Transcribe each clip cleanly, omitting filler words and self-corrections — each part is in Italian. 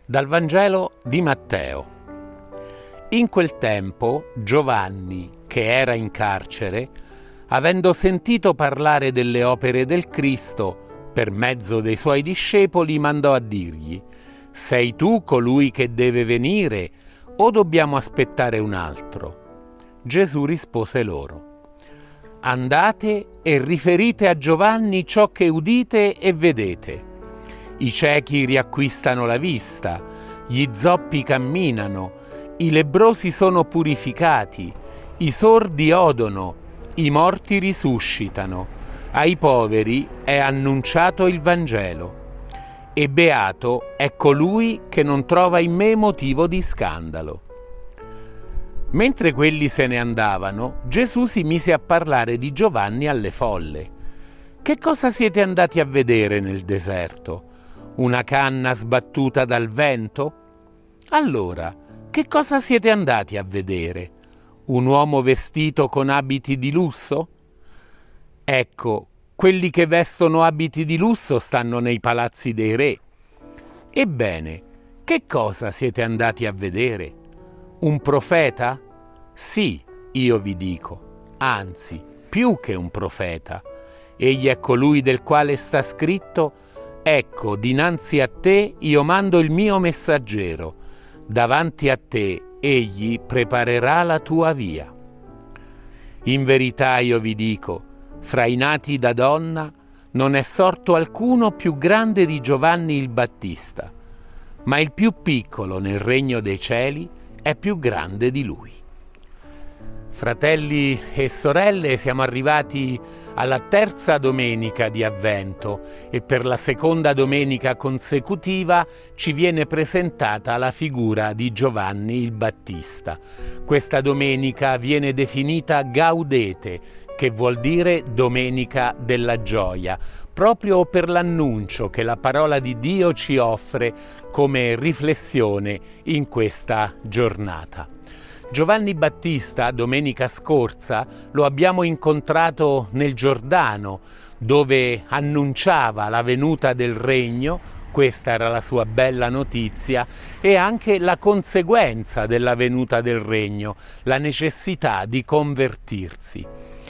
Dal Vangelo di Matteo. In quel tempo Giovanni, che era in carcere, avendo sentito parlare delle opere del Cristo, per mezzo dei suoi discepoli mandò a dirgli: «Sei tu colui che deve venire o dobbiamo aspettare un altro?» Gesù rispose loro: «Andate e riferite a Giovanni ciò che udite e vedete. I ciechi riacquistano la vista, gli zoppi camminano, i lebbrosi sono purificati, i sordi odono, i morti risuscitano, ai poveri è annunciato il Vangelo. E beato è colui che non trova in me motivo di scandalo». Mentre quelli se ne andavano, Gesù si mise a parlare di Giovanni alle folle. «Che cosa siete andati a vedere nel deserto? Una canna sbattuta dal vento? Allora, che cosa siete andati a vedere? Un uomo vestito con abiti di lusso? Ecco, quelli che vestono abiti di lusso stanno nei palazzi dei re. Ebbene, che cosa siete andati a vedere? Un profeta? Sì, io vi dico, anzi, più che un profeta. Egli è colui del quale sta scritto: «Ecco, dinanzi a te io mando il mio messaggero, davanti a te egli preparerà la tua via». In verità io vi dico, fra i nati da donna non è sorto alcuno più grande di Giovanni il Battista, ma il più piccolo nel regno dei cieli è più grande di lui. Fratelli e sorelle, siamo arrivati alla terza domenica di Avvento e per la seconda domenica consecutiva ci viene presentata la figura di Giovanni il Battista. Questa domenica viene definita Gaudete, che vuol dire Domenica della Gioia, proprio per l'annuncio che la parola di Dio ci offre come riflessione in questa giornata. Giovanni Battista, domenica scorsa, lo abbiamo incontrato nel Giordano, dove annunciava la venuta del regno. Questa era la sua bella notizia, e anche la conseguenza della venuta del regno, la necessità di convertirsi.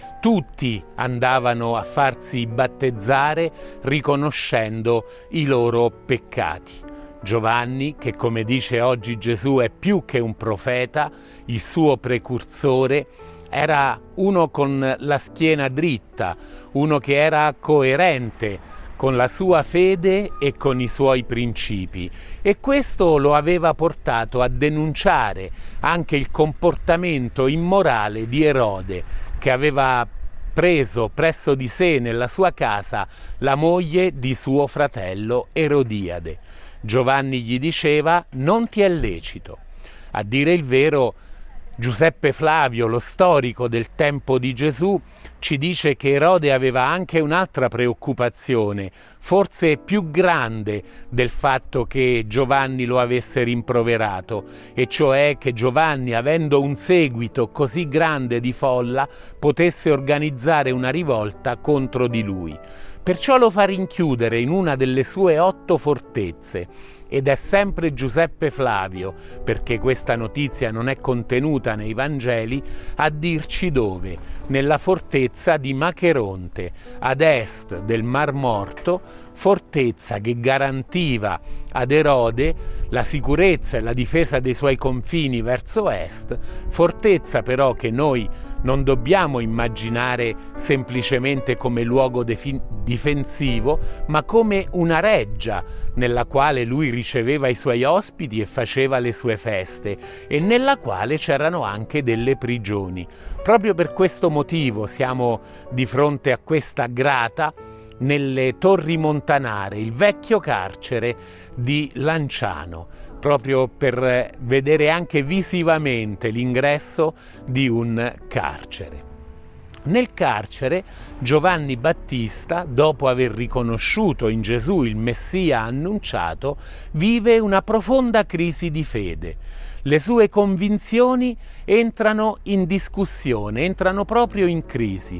Tutti andavano a farsi battezzare riconoscendo i loro peccati. Giovanni, che come dice oggi Gesù è più che un profeta, il suo precursore, era uno con la schiena dritta, uno che era coerente con la sua fede e con i suoi principi, e questo lo aveva portato a denunciare anche il comportamento immorale di Erode, che aveva preso presso di sé nella sua casa la moglie di suo fratello Erodiade. Giovanni gli diceva: non ti è lecito. A dire il vero, Giuseppe Flavio, lo storico del tempo di Gesù, ci dice che Erode aveva anche un'altra preoccupazione, forse più grande del fatto che Giovanni lo avesse rimproverato, e cioè che Giovanni, avendo un seguito così grande di folla, potesse organizzare una rivolta contro di lui. Perciò lo fa rinchiudere in una delle sue 8 fortezze, ed è sempre Giuseppe Flavio, perché questa notizia non è contenuta nei Vangeli, a dirci dove: nella fortezza di Macheronte, ad est del Mar Morto, fortezza che garantiva ad Erode la sicurezza e la difesa dei suoi confini verso est, fortezza però che noi non dobbiamo immaginare semplicemente come luogo difensivo, ma come una reggia nella quale lui riceveva i suoi ospiti e faceva le sue feste, e nella quale c'erano anche delle prigioni. Proprio per questo motivo siamo di fronte a questa grata nelle Torri Montanare, il vecchio carcere di Lanciano, proprio per vedere anche visivamente l'ingresso di un carcere. Nel carcere Giovanni Battista, dopo aver riconosciuto in Gesù il Messia annunciato, vive una profonda crisi di fede. Le sue convinzioni entrano in discussione, entrano proprio in crisi,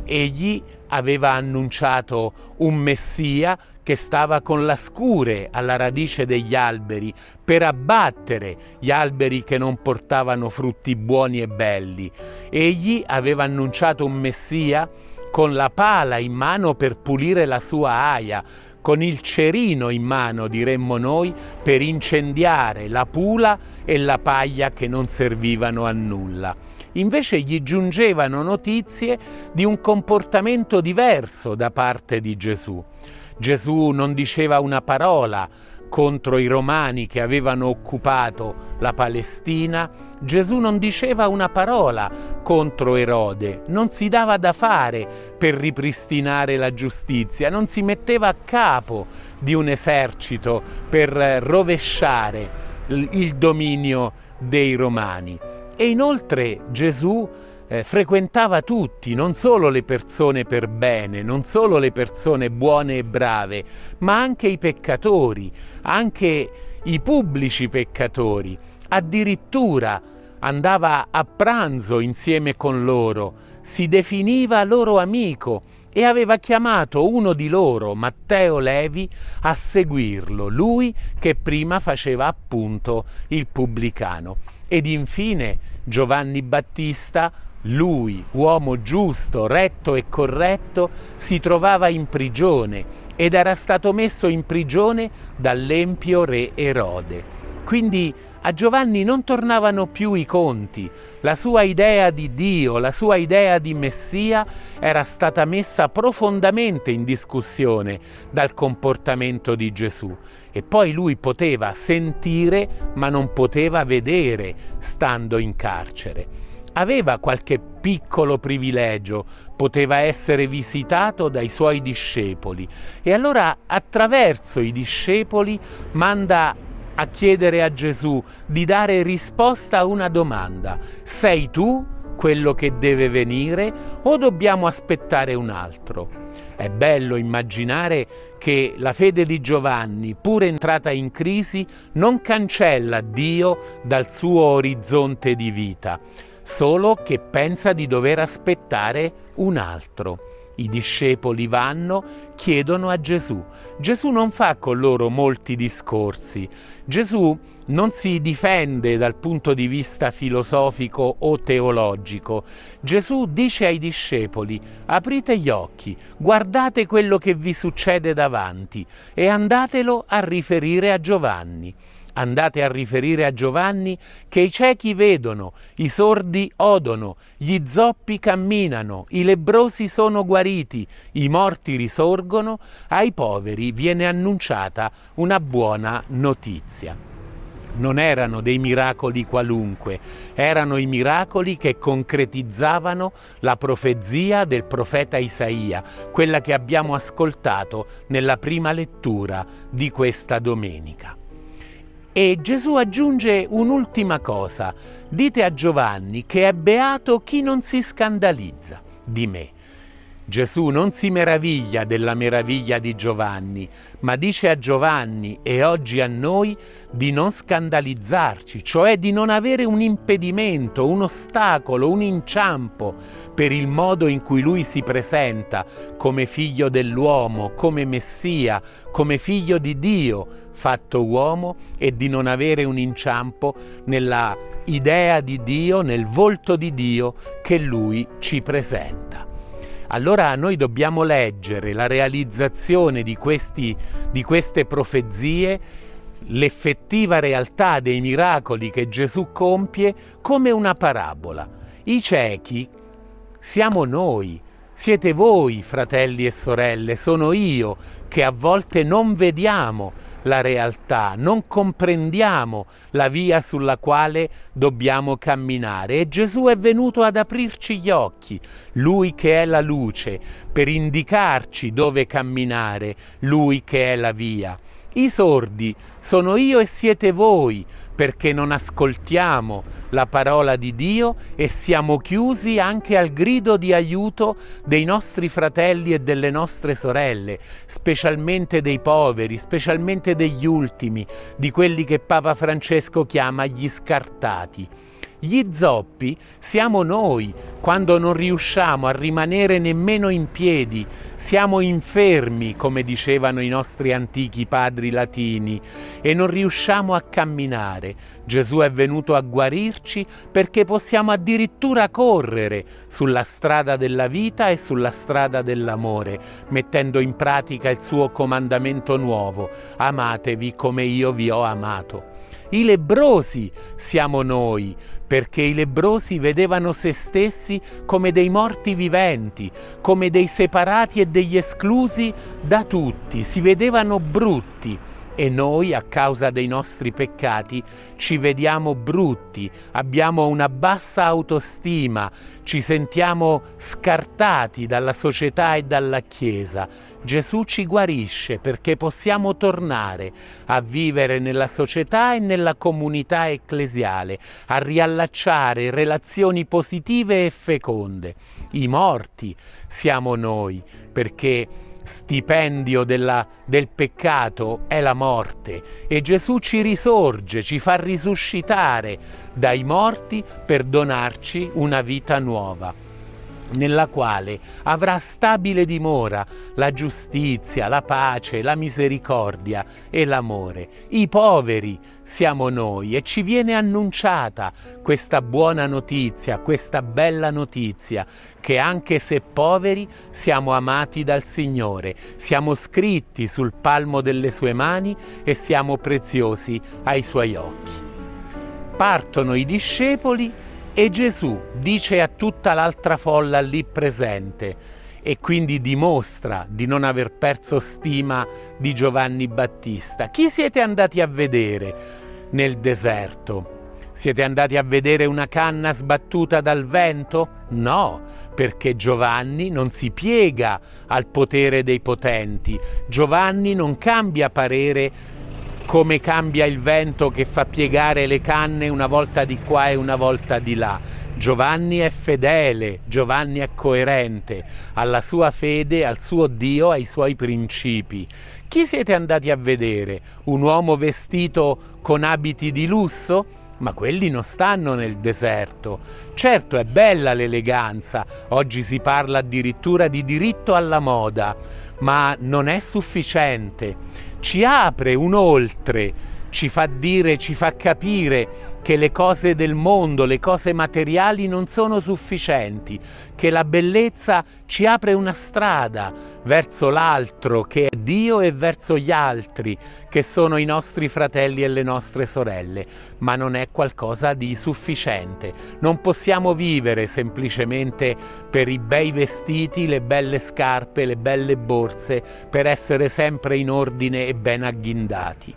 Egli aveva annunciato un Messia che stava con la scure alla radice degli alberi per abbattere gli alberi che non portavano frutti buoni e belli. Egli aveva annunciato un Messia con la pala in mano per pulire la sua aia, con il cerino in mano, diremmo noi, per incendiare la pula e la paglia che non servivano a nulla. Invece gli giungevano notizie di un comportamento diverso da parte di Gesù. Gesù non diceva una parola contro i romani che avevano occupato la Palestina. Gesù non diceva una parola contro Erode, non si dava da fare per ripristinare la giustizia, non si metteva a capo di un esercito per rovesciare il dominio dei romani. E inoltre Gesù frequentava tutti, non solo le persone per bene, non solo le persone buone e brave, ma anche i peccatori, anche i pubblici peccatori. Addirittura andava a pranzo insieme con loro, si definiva loro amico e aveva chiamato uno di loro, Matteo Levi, a seguirlo, lui che prima faceva appunto il pubblicano. Ed infine Giovanni Battista, lui, uomo giusto, retto e corretto, si trovava in prigione ed era stato messo in prigione dall'empio re Erode. Quindi a Giovanni non tornavano più i conti, la sua idea di Dio, la sua idea di Messia era stata messa profondamente in discussione dal comportamento di Gesù. E poi lui poteva sentire ma non poteva vedere stando in carcere. Aveva qualche piccolo privilegio, poteva essere visitato dai suoi discepoli e allora attraverso i discepoli manda a chiedere a Gesù di dare risposta a una domanda: sei tu quello che deve venire o dobbiamo aspettare un altro? È bello immaginare che la fede di Giovanni, pur entrata in crisi, non cancella Dio dal suo orizzonte di vita, solo che pensa di dover aspettare un altro. I discepoli vanno, chiedono a Gesù. Gesù non fa con loro molti discorsi. Gesù non si difende dal punto di vista filosofico o teologico. Gesù dice ai discepoli: aprite gli occhi, guardate quello che vi succede davanti e andatelo a riferire a Giovanni. Andate a riferire a Giovanni che i ciechi vedono, i sordi odono, gli zoppi camminano, i lebbrosi sono guariti, i morti risorgono, ai poveri viene annunciata una buona notizia. Non erano dei miracoli qualunque, erano i miracoli che concretizzavano la profezia del profeta Isaia, quella che abbiamo ascoltato nella prima lettura di questa domenica. E Gesù aggiunge un'ultima cosa: dite a Giovanni che è beato chi non si scandalizza di me. Gesù non si meraviglia della meraviglia di Giovanni, ma dice a Giovanni e oggi a noi di non scandalizzarci, cioè di non avere un impedimento, un ostacolo, un inciampo per il modo in cui lui si presenta come figlio dell'uomo, come Messia, come figlio di Dio fatto uomo, e di non avere un inciampo nella idea di Dio, nel volto di Dio che lui ci presenta. Allora noi dobbiamo leggere la realizzazione di queste profezie, l'effettiva realtà dei miracoli che Gesù compie come una parabola. I ciechi siamo noi, siete voi, fratelli e sorelle, sono io che a volte non vediamo la realtà, non comprendiamo la via sulla quale dobbiamo camminare, e Gesù è venuto ad aprirci gli occhi, lui che è la luce, per indicarci dove camminare, lui che è la via. I sordi sono io e siete voi, perché non ascoltiamo la parola di Dio e siamo chiusi anche al grido di aiuto dei nostri fratelli e delle nostre sorelle, specialmente dei poveri, specialmente degli ultimi, di quelli che Papa Francesco chiama gli scartati. Gli zoppi siamo noi quando non riusciamo a rimanere nemmeno in piedi, siamo infermi, come dicevano i nostri antichi padri latini, e non riusciamo a camminare. Gesù è venuto a guarirci perché possiamo addirittura correre sulla strada della vita e sulla strada dell'amore, mettendo in pratica il suo comandamento nuovo: amatevi come io vi ho amato. I lebbrosi siamo noi, perché i lebbrosi vedevano se stessi come dei morti viventi, come dei separati e degli esclusi da tutti, si vedevano brutti. E noi, a causa dei nostri peccati, ci vediamo brutti, abbiamo una bassa autostima, ci sentiamo scartati dalla società e dalla Chiesa. Gesù ci guarisce perché possiamo tornare a vivere nella società e nella comunità ecclesiale, a riallacciare relazioni positive e feconde. I morti siamo noi, perché stipendio del peccato è la morte, e Gesù ci risorge, ci fa risuscitare dai morti per donarci una vita nuova, nella quale avrà stabile dimora la giustizia, la pace, la misericordia e l'amore. I poveri siamo noi, e ci viene annunciata questa buona notizia, questa bella notizia, che anche se poveri siamo amati dal Signore, siamo scritti sul palmo delle sue mani e siamo preziosi ai suoi occhi. Partono i discepoli e Gesù dice a tutta l'altra folla lì presente, e quindi dimostra di non aver perso stima di Giovanni Battista: chi siete andati a vedere nel deserto? Siete andati a vedere una canna sbattuta dal vento? No, perché Giovanni non si piega al potere dei potenti. Giovanni non cambia parere come cambia il vento che fa piegare le canne una volta di qua e una volta di là. Giovanni è fedele, Giovanni è coerente alla sua fede, al suo Dio, ai suoi principi. Chi siete andati a vedere? Un uomo vestito con abiti di lusso? Ma quelli non stanno nel deserto. Certo, è bella l'eleganza, oggi si parla addirittura di diritto alla moda, ma non è sufficiente. Ci apre un oltre, ci fa dire, ci fa capire che le cose del mondo, le cose materiali non sono sufficienti, che la bellezza ci apre una strada verso l'altro, che è Dio, e verso gli altri, che sono i nostri fratelli e le nostre sorelle, ma non è qualcosa di sufficiente. Non possiamo vivere semplicemente per i bei vestiti, le belle scarpe, le belle borse, per essere sempre in ordine e ben agghindati.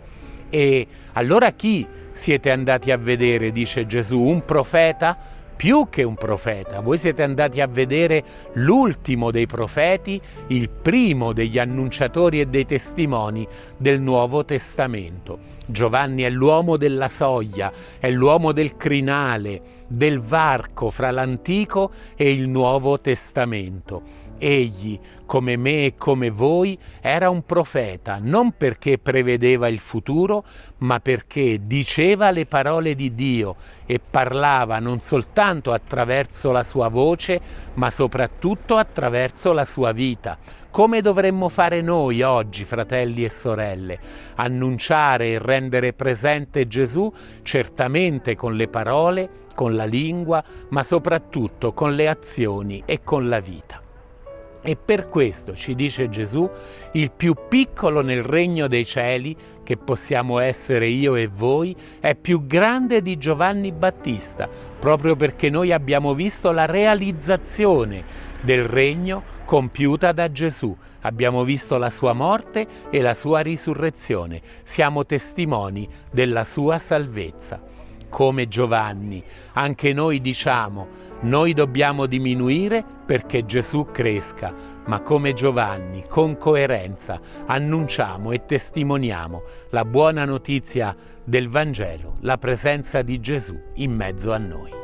E allora chi siete andati a vedere, dice Gesù? Un profeta? Più che un profeta. Voi siete andati a vedere l'ultimo dei profeti, il primo degli annunciatori e dei testimoni del Nuovo Testamento. Giovanni è l'uomo della soglia, è l'uomo del crinale, del varco fra l'Antico e il Nuovo Testamento. Egli, come me e come voi, era un profeta, non perché prevedeva il futuro, ma perché diceva le parole di Dio e parlava non soltanto attraverso la sua voce, ma soprattutto attraverso la sua vita. Come dovremmo fare noi oggi, fratelli e sorelle? Annunciare e rendere presente Gesù, certamente con le parole, con la lingua, ma soprattutto con le azioni e con la vita. E per questo, ci dice Gesù, il più piccolo nel regno dei cieli, che possiamo essere io e voi, è più grande di Giovanni Battista, proprio perché noi abbiamo visto la realizzazione del regno compiuta da Gesù. Abbiamo visto la sua morte e la sua risurrezione. Siamo testimoni della sua salvezza. Come Giovanni, anche noi diciamo: noi dobbiamo diminuire perché Gesù cresca, ma come Giovanni, con coerenza, annunciamo e testimoniamo la buona notizia del Vangelo, la presenza di Gesù in mezzo a noi.